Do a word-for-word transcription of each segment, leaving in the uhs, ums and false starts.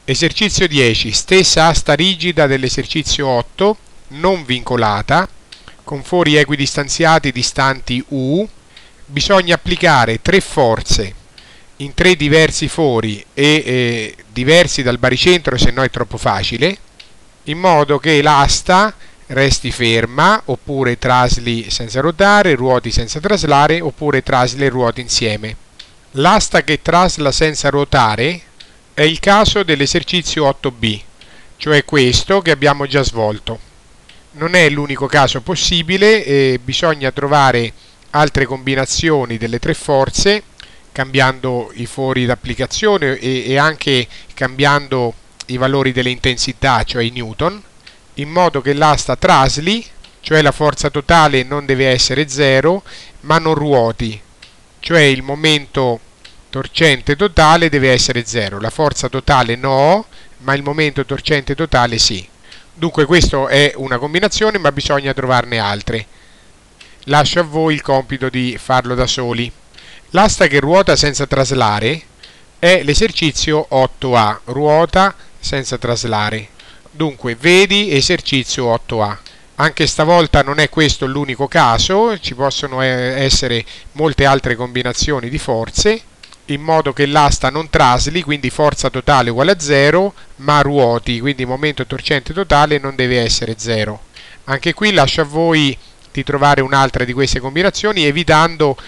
Esercizio dieci. Stessa asta rigida dell'esercizio otto, non vincolata, con fori equidistanziati distanti U. Bisogna applicare tre forze in tre diversi fori e eh, diversi dal baricentro, se no è troppo facile, in modo che l'asta resti ferma, oppure trasli senza ruotare, ruoti senza traslare, oppure trasli e ruoti insieme. L'asta che trasla senza ruotare è il caso dell'esercizio otto B, cioè questo che abbiamo già svolto. Non è l'unico caso possibile, eh, bisogna trovare altre combinazioni delle tre forze, cambiando i fori d'applicazione e, e anche cambiando i valori delle intensità, cioè i newton, in modo che l'asta trasli, cioè la forza totale non deve essere zero, ma non ruoti, cioè il momento torcente totale deve essere zero, la forza totale no, ma il momento torcente totale sì. Dunque questa è una combinazione, ma bisogna trovarne altre. Lascio a voi il compito di farlo da soli. L'asta che ruota senza traslare è l'esercizio otto A, ruota senza traslare. Dunque vedi esercizio otto A. Anche stavolta non è questo l'unico caso, ci possono essere molte altre combinazioni di forze, in modo che l'asta non trasli, quindi forza totale uguale a zero, ma ruoti, quindi momento torcente totale non deve essere zero. Anche qui lascio a voi di trovare un'altra di queste combinazioni, evitando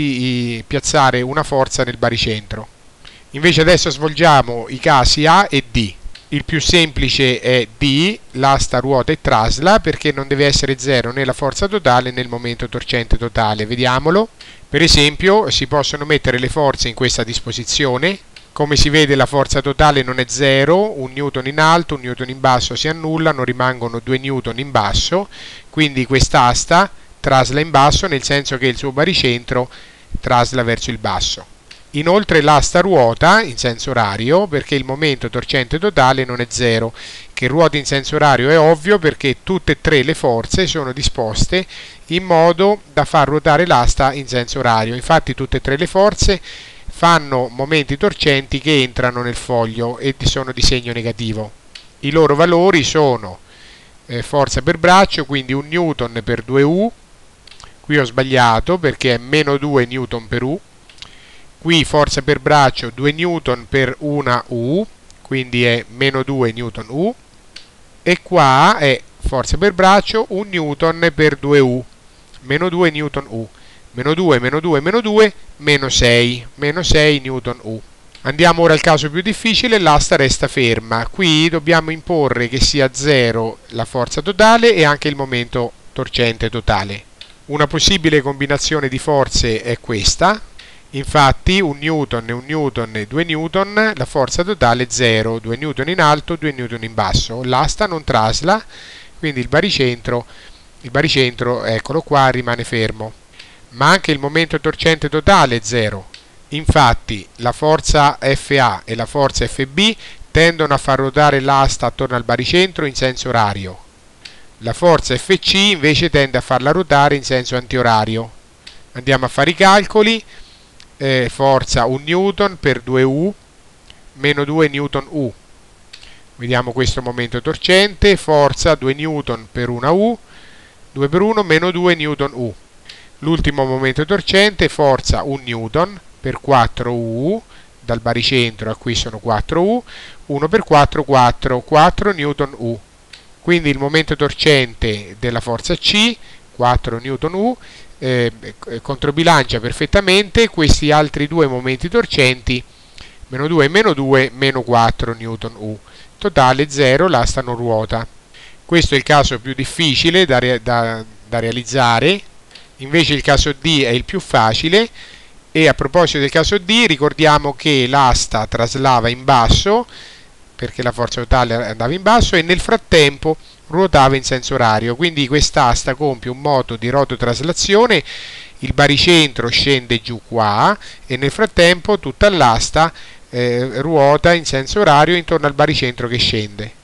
di piazzare una forza nel baricentro. Invece adesso svolgiamo i casi A e D. Il più semplice è D, l'asta ruota e trasla, perché non deve essere zero né la forza totale né il momento torcente totale. Vediamolo. Per esempio si possono mettere le forze in questa disposizione. Come si vede la forza totale non è zero, un newton in alto, un newton in basso si annullano, rimangono due newton in basso, quindi quest'asta trasla in basso, nel senso che il suo baricentro trasla verso il basso. Inoltre l'asta ruota in senso orario perché il momento torcente totale non è zero. Che ruota in senso orario è ovvio perché tutte e tre le forze sono disposte in modo da far ruotare l'asta in senso orario. Infatti tutte e tre le forze fanno momenti torcenti che entrano nel foglio e sono di segno negativo. I loro valori sono eh, forza per braccio, quindi un newton per due U, qui ho sbagliato perché è meno due newton per U, qui forza per braccio due newton per una U, quindi è meno due newton U, e qua è forza per braccio un newton per due U, meno due newton U. Meno due, meno due, meno due, meno sei, meno sei newton U. Andiamo ora al caso più difficile, l'asta resta ferma. Qui dobbiamo imporre che sia zero la forza totale e anche il momento torcente totale. Una possibile combinazione di forze è questa. Infatti un newton e un newton e due newton, la forza totale è zero, due newton in alto, due newton in basso. L'asta non trasla, quindi il baricentro, il baricentro, eccolo qua, rimane fermo. Ma anche il momento torcente totale è zero. Infatti la forza F A e la forza F B tendono a far ruotare l'asta attorno al baricentro in senso orario. La forza F C invece tende a farla ruotare in senso antiorario. Andiamo a fare i calcoli. Eh, forza un newton per due U, meno due newton U. Vediamo questo momento torcente. Forza due newton per una U, due per uno, meno due newton U. L'ultimo momento torcente, forza un newton per quattro U, dal baricentro a qui sono quattro U, uno per quattro, quattro, quattro newton U. Quindi il momento torcente della forza C, quattro newton U, eh, controbilancia perfettamente questi altri due momenti torcenti, meno due e meno due, meno quattro newton U. Totale zero, l'asta non ruota. Questo è il caso più difficile da, re da, da realizzare. Invece il caso D è il più facile e a proposito del caso D ricordiamo che l'asta traslava in basso perché la forza totale andava in basso e nel frattempo ruotava in senso orario, quindi quest'asta compie un moto di rototraslazione, il baricentro scende giù qua e nel frattempo tutta l'asta eh, ruota in senso orario intorno al baricentro che scende.